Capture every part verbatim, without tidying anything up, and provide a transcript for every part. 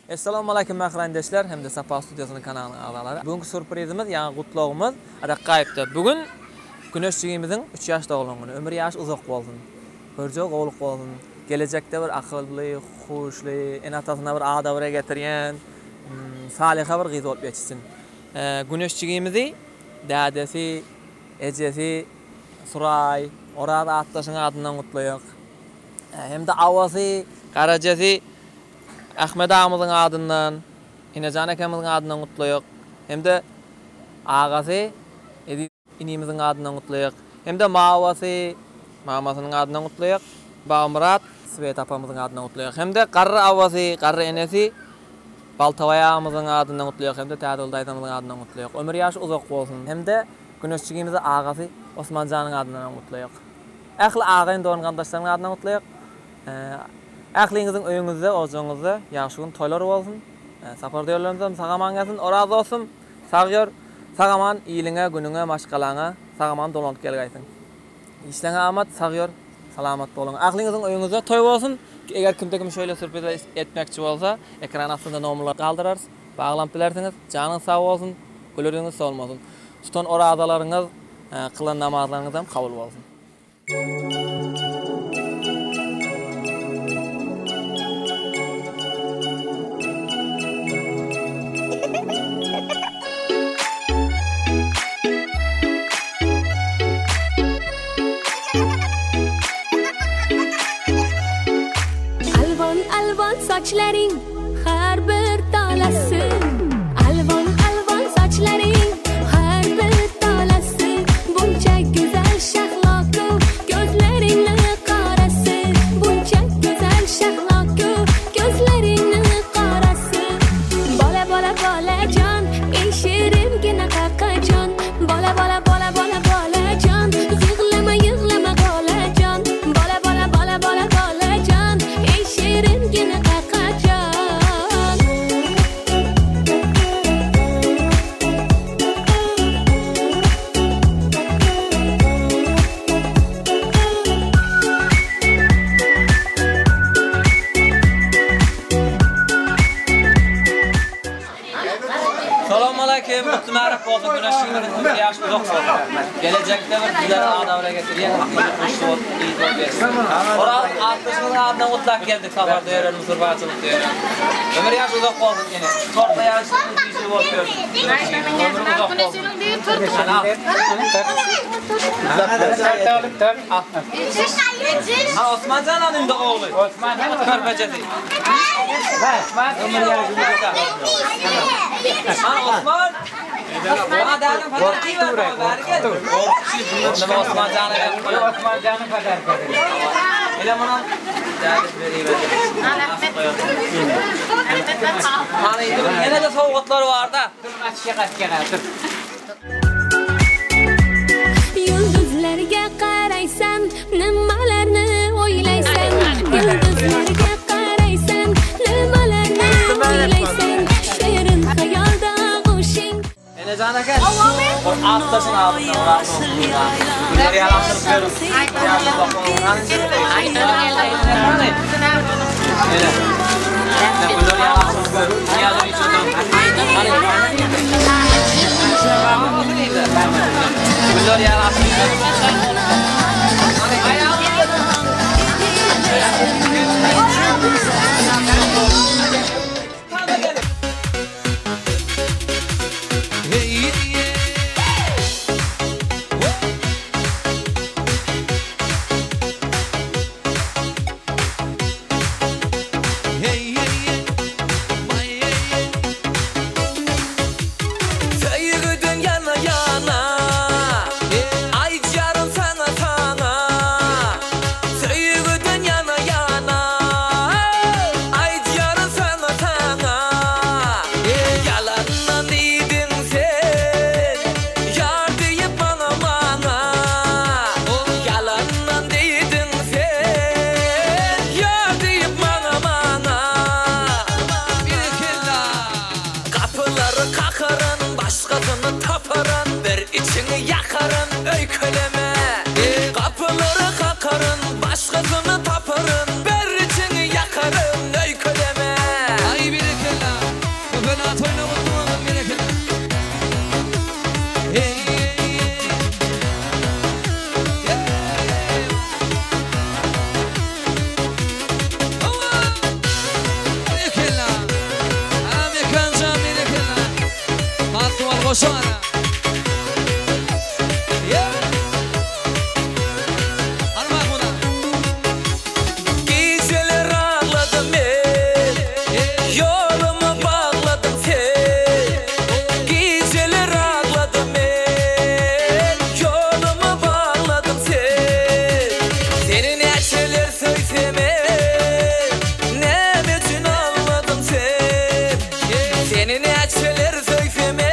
Assalomu alaykum mahrandoshlar hamda Safa studiyasining kanalining a'zolari. Bugungi surprizimiz, ya'ni qutlug'imiz Adaqayibda. Bugun Güneşçigimizin uch yoshda o'g'lini, umri yoshi uzoq bo'lsin. Ko'rjoq o'g'il bo'lsin. Kelajakda bir aqlli, xushli, enatasına bir adabra getirgan, salih bir qiz bo'lib yetishsin. Güneşçigimizni dadasi, ejesi, Suray, orada attasının adından qutluyuq. Hem de avası, qarajasi Ahmet ağamızın adından, İnecan akamızın adından qutluyuq. Hem de ağası, inimizin adından qutluyuq. Hem de mavası, mamasının adından qutluyuq. Bağmurat, Svet apamızın adından qutluyuq. Hem de qarra avası, qarra enesi, Baltavay ağamızın adından qutluyuq. Hem de Tadıl daytamızın adından qutluyuq. Ömür yaşı uzoq bolsun. Hem de Güneşçigimizin ağası Osmancanın adından qutluyuq. Ahli ağayın doğan qardaşlarının adından qutluyuq. Aqlingizin uyingizda, o'zingizda yaxshi kun to'ylar bo'lsin. Safarda yo'llarimizdan sagaman gelsin, orazi olsun. Sağyor, sagaman iyilinge, gününe, maşqalanga, sagaman dolanıp kelgaysin. İşlanga amat, sağyor, salamat bolun. Aqlingizin uyingizda to'y bo'lsin. Eğer kimde kim şöyle sürpriz etmekçi olsa, ekran astında nomerlar kaldırarız. Bağlanıp bilersiniz, canınız sağ olsun, gülürünüz sağ olmasın. Tutan orazalarınız, kılan namazlarınızdan kabul olsun. Saçların her bir talası, alvan alvan saçların her bir talası, bunca güzel şahlakı, gözlerinin karası, bunca güzel şahlakı, gözlerinin karası. Bala bala bala can, eşirim gene kakacan, bala bala bala bala bala can, yığlama yığlama bala can, bala bala bala bala bala can, eşirim gene Mutlu merhaba olsun, Güneşçigimizin umri yaşı uzoq bo'lsin. Gelecekte bir güzel adamlara getirgen, aqlli, xushli bo'lib, iyi bo'lib bersin. Orada attasının adından qutlab keldik, safarda öğrenimiz, surbatçılıkda öğrenimiz. Umri yaşı uzoq bo'lsin yine. Tortda yarışımız büyüsü bo'lib bersin. Ömrü uzoq bo'lsin. Ha, Osmancan hanımda oğlu. Osmancan Körpecesi. Osman, umri yaşı uzoq. Ha, Osman. Osman Can'ın fotoğrafı var mı? Bereket. Osman Can'ın Osman Can'ın fotoğrafı. Ele bana dağıt veriyor. Hani yine de soğuklar var da. Dur açık açık dur. Yıldızlarga qaraysan, nimalarni o'ylaysan? Yıldızlarga qaraysan, nimalarni o'ylaysan? Shirin xayolda Enecan aka, attasın ağzından uğraşın. Bunları yalançılık verin. Yardım bakın. Bunları yalançılık verin. Yardım için durun. Bunları yalançılık verin. koşana. Yeah. Hanım bak buna. Geceler ağladım ben, yolumu bağladım sen. Geceler ağladım ben, yolumu bağladım sen. Senin neşeler söyleme, ne için ağladım sen. Senin neşeler söyleme,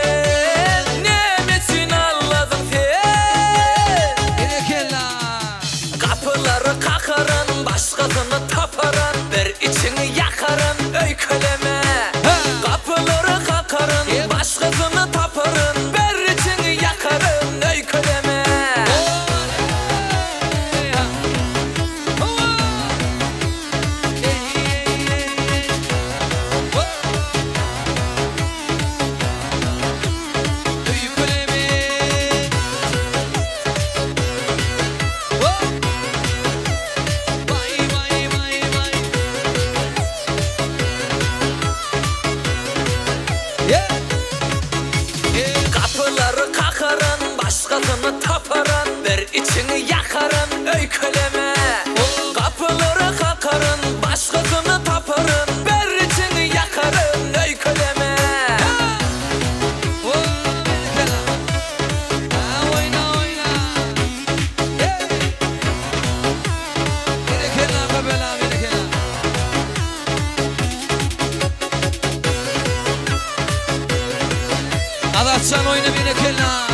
ne için ağladım sen. Kapıları kakarın, başkasını taparın, bir içini yakarın, öyküleme. Kapıları kakarın, başkasını taparın, bir içini yakarın, öyküleme. Kapıları kakarın, başkasını taparın, bir içini yakarın, öyküleme. Kapıları kakarın, başkasını taparın, bir içini yakarın, öyküleme. Adatsan oyna beni kella.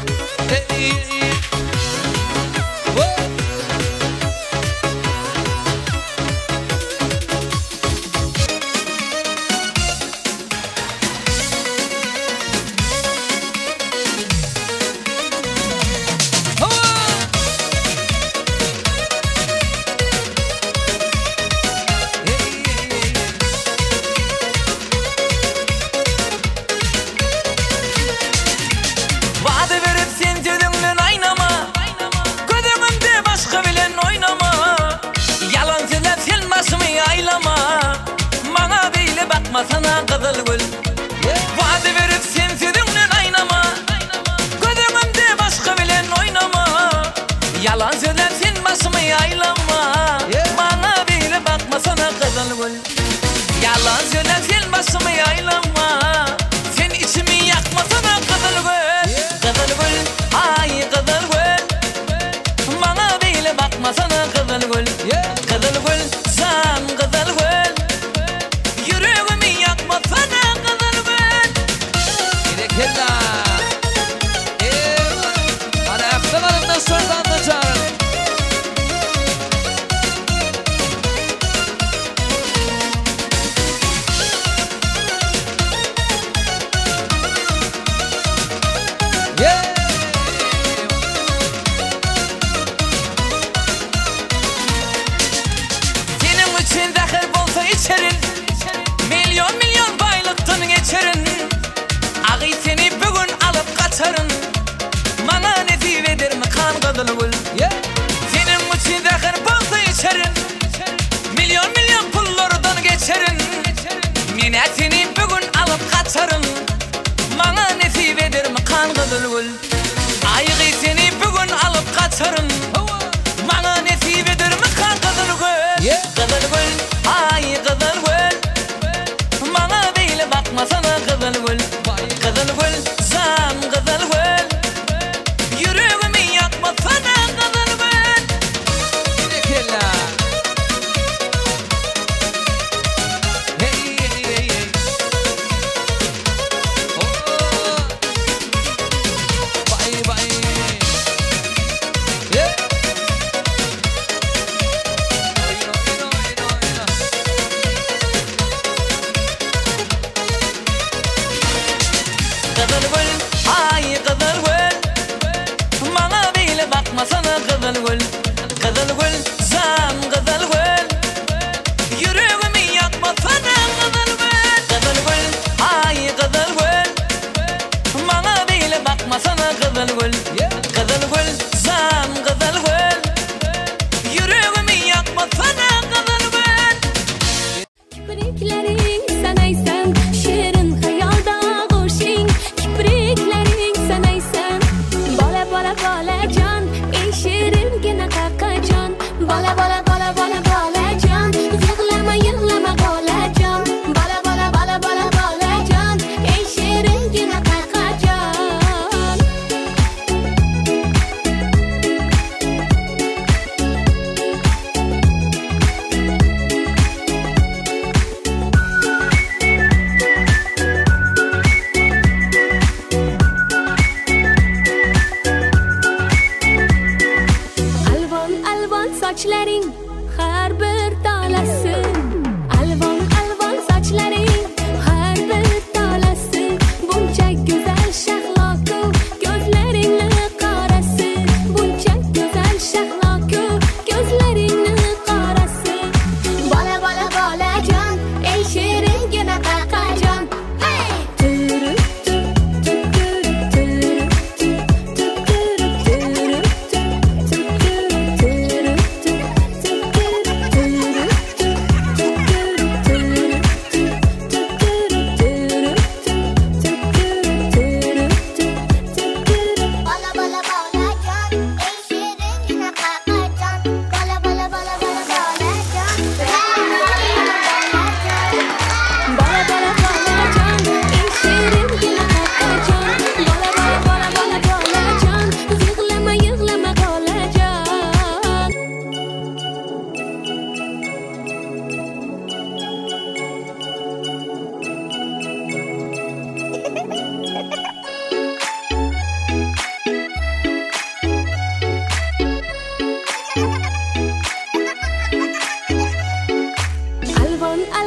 Vaat verip sen gözümden aynama, gözümünde başka bilen oynama. Yalan söylep sen başımı aylama, bana böyle bakma sana kızıl gül. Vaat verip sen gözümden aynama, gözümünde başka bilen oynama. Yalan söylep sen başımı aylama, bana böyle bakma sana kızıl gül. Yalan söylep sen başımı aylama, sen içimi yakma sana kızıl gül. Kızıl gül, ay kızıl gül, bana böyle bakma sana kızıl gül. Kızıl gül, sen kızıl gül, yüreğimi yakma sana kızıl gül. Kella. Hadi aksalarımdan sordan da çağırın. Senin için zahir bolsa içerin, milyon milyon baylıktın geçerin. Ağay seni bugün alıp kaçarın, bana nesip eder mi kan kızıl gül. Senin için zahir bolsa içerin, milyon milyon pullardan geçerin. Mine seni bugün alıp kaçarın, bana nesip eder mi kan kızıl gül. Ağay seni bugün alıp kaçarın, bana nesip eder mi kan kızıl gül. Kızıl gül, ay kızıl gül, bana böyle bakma sana kızıl gül. Kızıl gül, sen kızıl gül, yüreğimi yakma sana kızıl gül. Kella. Hey hey hey hey. Oh. Bye bye. Yeah. Oyna oyna oyna oyna. Kızıl gül, ay kızıl gül, bana böyle bakma sana kızıl gül. Kızıl gül, sen kızıl gül, yüreğimi yakma sana kızıl gül. Kızıl gül, ay kızıl gül, bana böyle bakma sana kızıl gül. Kızıl gül, sen kızıl gül, yüreğimi yakma sana kızıl gül. Kipriklerin sanaysan, şirin hayalda koşin. Kiprik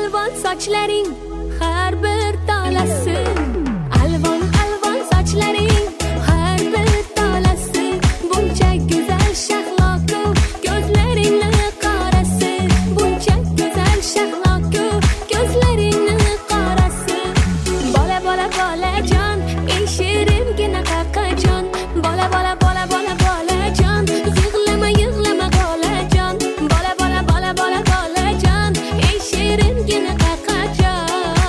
alvon sochlaring har bir tolasi alvon alvon sochlaring har bir tolasi buncha go'zal shahloku ko'zlaringni qorasi buncha go'zal shahloku ko'zlaringni qorasi bola bola bolajon ey shiringina qaqajon bola bola bola bola bolajon yig'lama yig'lama bolajon bola bola bola bola bolajon ey shiringina qaqajon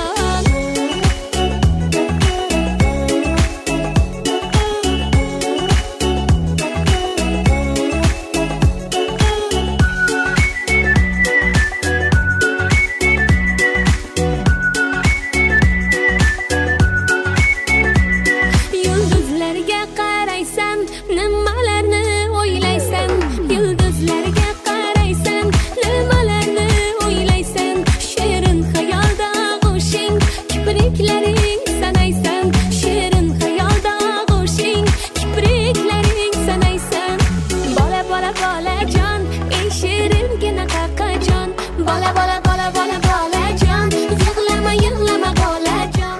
yulduzlarga qaraysan nimalarni o'ylaysan yulduzlarga qaraysan nimalarni o'ylaysan shirin xayolda g'ushing kipriklaring sanaysan shirin xayolda g'ushing kipriklaring sanaysan bola bola bolajon ey shiringina qaqajon bola bola bola bola bolajon yig'lama yig'lama bolajon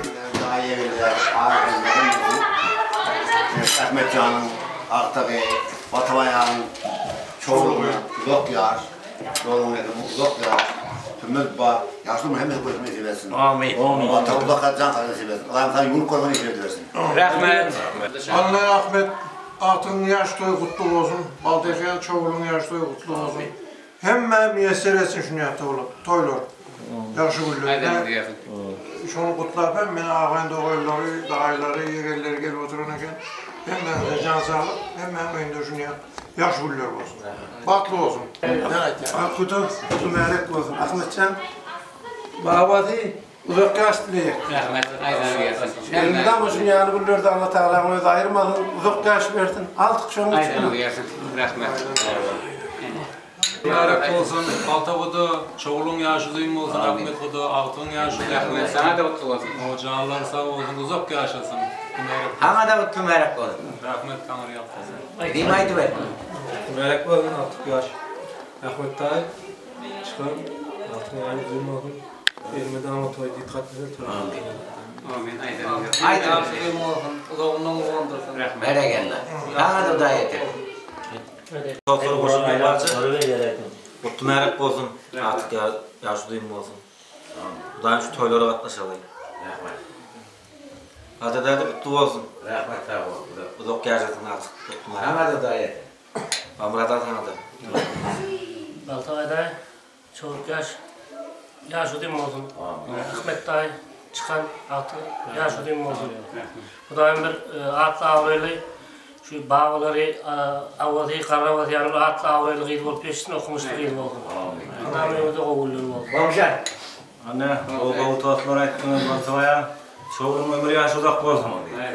Ahmet Can'ın, Artaki, Batavayan, Çoğlu'nun, uzak yar, yolun edin, uzak yar, tümmet var, yaşlı mı hemen koymayı seversin. Amin. Ata uzak can kadar seversin. Allah'ım sana yumruk koymayı seversin. Rahmet. Allah Ahmet atın yaş toyu kutlu olsun. Baldekiyan Çoğlu'nun yaş toyu kutlu olsun. Hemen müyesser etsin şunu yaptı oğlum. Toylar. Yaxşı güllü. Şunu kutlar ben beni ağabeyin doğayları, dağayları, yerleri gelip otururken hemen de can sağlık, hemen önünde şunu yap. Yaxşı güller olsun. Batlı olsun. Kutu, kutu melek olsun. Ahmetcan, babası uzak yaş dileyek. Rahmet. Aydan gelsin. Elimden olsun yani güllerde Allah Teala'nın özü ayırmadın, uzak yaş verdin. Aldık şunu Aydan için. gelsin. Rahmet. Mübarek olsun, Altavudu, Çoğulun yaşı duyum olsun, Ahmet Kudu, Altın yaşı duyum olsun. Sana da mutlu olsun. O canlar sağ olsun, uzak yaşasın. Sana da mutlu merak olsun. Rahmet Tanrı yapsın. Değil mi haydi ver? Mübarek olsun artık yaş. Ahmet Tayyip çıkan altın yani duyum olsun. Elime damat oy dikkat edin. Amin. Aydan gelsin. Aydan Yaşı duyum olsun, uzağından uğrundursun. Rahmet. Bereketler. Sana da da yeter. Sosyal koşun yıllarca mutlu merak olsun, artık ya, yaşı duyum olsun. Buradan şu toylara katlaşalım. Hadi derdi mutlu olsun. Rahmet sağ ol. Uzak yaşasın artık. Mutlu merak. Sana da da yeter. Amra'dan sana da. Baltavayda çok yaş yaş ödüm olsun. Ahmet Dayı çıkan altı yaş ödüm olsun. Bu da bir atlı avreli şu bağları avvatı karravatı yani atlı avreli gıydı olup geçsin okumuştu gıydı olsun. Anamı da oğulluğum olsun. Komşan. Anne, o kavutlatlar ettiğiniz Baltavaya çoğunun ömrü yaşı uzak olsun.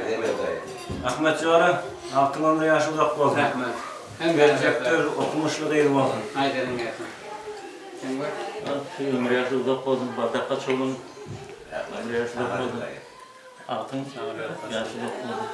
Ahmet Civarı, altın ömrü yaşı uzak olsun. Rahmet. Hem Gelecektir, okumuşlu değil olsun. Aydan gelsin. Sen var? Ömrü yaşı uzak olsun, bardakta çoğunun ömrü yaşı uzak olsun. Altın yaşı uzak olsun.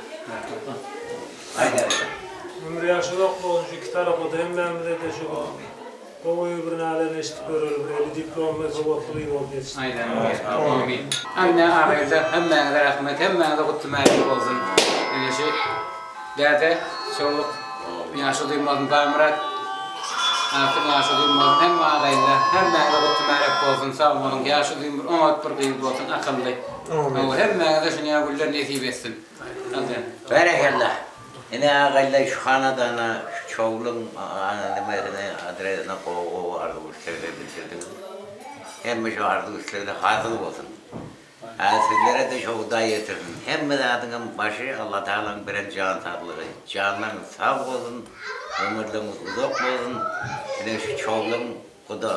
Aydan. Ömrü yaşı yok olsun şu iki tarafı da hem ben de de şu o öbürün alene eşit görülür. Eli diplom ve sobatlı gibi olup geçsin. Aydan gelsin. Amin. Anne ağabeyler hem bana da rahmet hem bana da kutlu merak olsun. Yani şey derdi çoğuluk yaşı duymadın Baymurat. Artık yaşı duymadın hem ağabeyler hem bana da kutlu merak olsun. Sağ olun yaşı duymadın umut bir kıyıp olsun akıllı. Hem bana da şunu güller nasip etsin. Berekallah. Yine ağayla şu hanadana, şu çoğulun annelerine, adresine kovu ardı uçlarıyla bitirdiniz. Hem şu ardı uçlarıyla hazır olsun. Sizlere de çok da getirdin. Hem de adının başı Allah Teala'nın birer can sağlığı. Canların sağ olsun, ömürleriniz uzak olsun. Yine şu çoğulun kuda.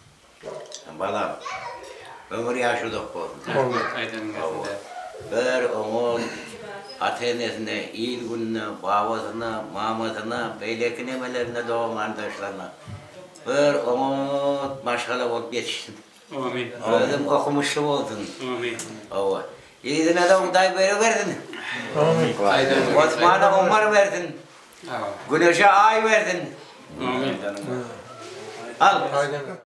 Balam, ömür yaşı uzak olsun. Bir onun Atenesine, il gününe, babasına, mamasına, beylek nemelerine, doğum arkadaşlarına bir umut maşgala olup yetiştin. Amin. Özüm okumuşlu oldun. Amin. Ova. Yiğidine de onday böyle verdin. Amin. Osman'a umar verdin. Güneşe ay verdin. Amin. Al.